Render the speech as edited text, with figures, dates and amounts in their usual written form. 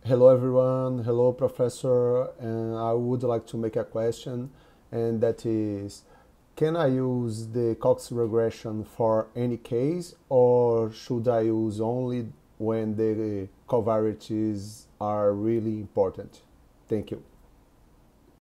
Hello everyone, hello professor, and I would like to make a question, and that is, can I use the Cox regression for any case, or should I use only when the covariates are really important? Thank you.